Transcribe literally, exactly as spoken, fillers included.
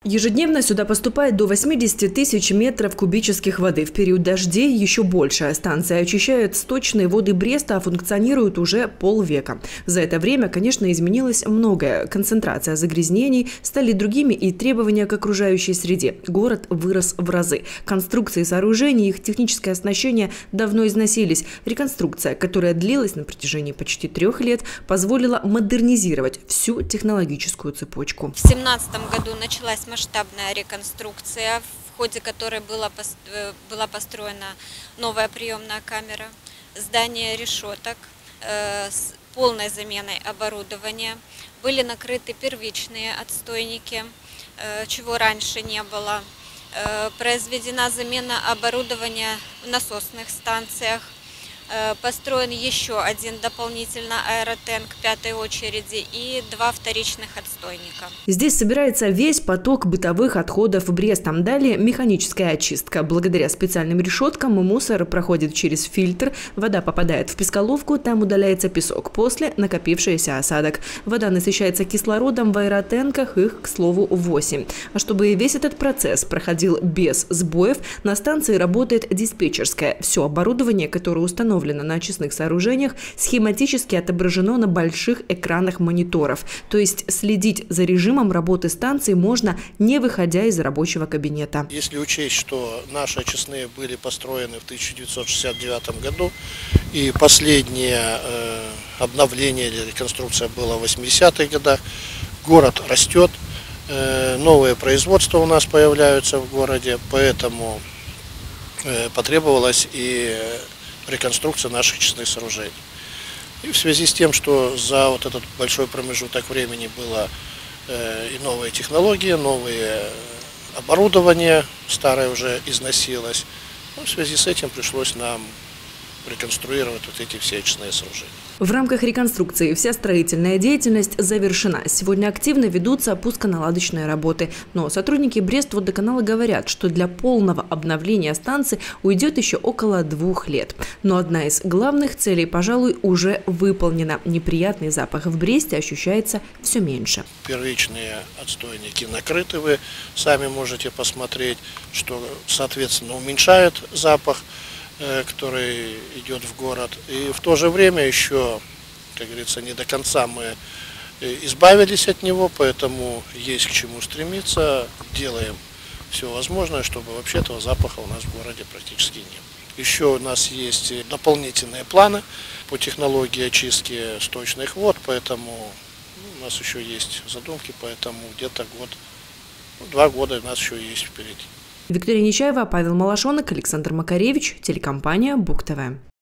Ежедневно сюда поступает до восьмидесяти тысяч метров кубических воды. В период дождей еще больше. Станция очищает сточные воды Бреста, а функционирует уже полвека. За это время, конечно, изменилось многое. Концентрация загрязнений стали другими и требования к окружающей среде. Город вырос в разы. Конструкции сооружений и их техническое оснащение давно износились. Реконструкция, которая длилась на протяжении почти трех лет, позволила модернизировать всю технологическую цепочку. В две тысячи семнадцатом году началась масштабная реконструкция, в ходе которой была, была построена новая приемная камера, здание решеток э, с полной заменой оборудования. Были накрыты первичные отстойники, э, чего раньше не было. Э, произведена замена оборудования в насосных станциях. Построен еще один дополнительно аэротенк пятой очереди и два вторичных отстойника. Здесь собирается весь поток бытовых отходов Бреста. Далее механическая очистка. Благодаря специальным решеткам мусор проходит через фильтр, вода попадает в песколовку, там удаляется песок, после накопившийся осадок. Вода насыщается кислородом в аэротенках, их, к слову, восемь. А чтобы весь этот процесс проходил без сбоев, на станции работает диспетчерская. Все оборудование, которое установлено на очистных сооружениях, схематически отображено на больших экранах мониторов. То есть следить за режимом работы станции можно, не выходя из рабочего кабинета. Если учесть, что наши очистные были построены в тысяча девятьсот шестьдесят девятом году, и последнее э, обновление или реконструкция была в восьмидесятых годах, город растет, э, новые производства у нас появляются в городе, поэтому э, потребовалось и реконструкция наших очистных сооружений. И в связи с тем, что за вот этот большой промежуток времени было э, и новые технологии, новые оборудование, старое уже износилось, ну, в связи с этим пришлось нам реконструировать вот эти все очистные сооружения. В рамках реконструкции вся строительная деятельность завершена. Сегодня активно ведутся пусконаладочные работы. Но сотрудники Брест-Водоканала говорят, что для полного обновления станции уйдет еще около двух лет. Но одна из главных целей, пожалуй, уже выполнена. Неприятный запах в Бресте ощущается все меньше. Первичные отстойники накрыты, вы сами можете посмотреть, что, соответственно, уменьшает запах, который идет в город. И в то же время еще, как говорится, не до конца мы избавились от него, поэтому есть к чему стремиться. Делаем все возможное, чтобы вообще этого запаха у нас в городе практически не было. Еще у нас есть дополнительные планы по технологии очистки сточных вод, поэтому у нас еще есть задумки, поэтому где-то год, ну, два года у нас еще есть впереди. Виктория Нечаева, Павел Малашонок, Александр Макаревич, телекомпания Буг ТВ.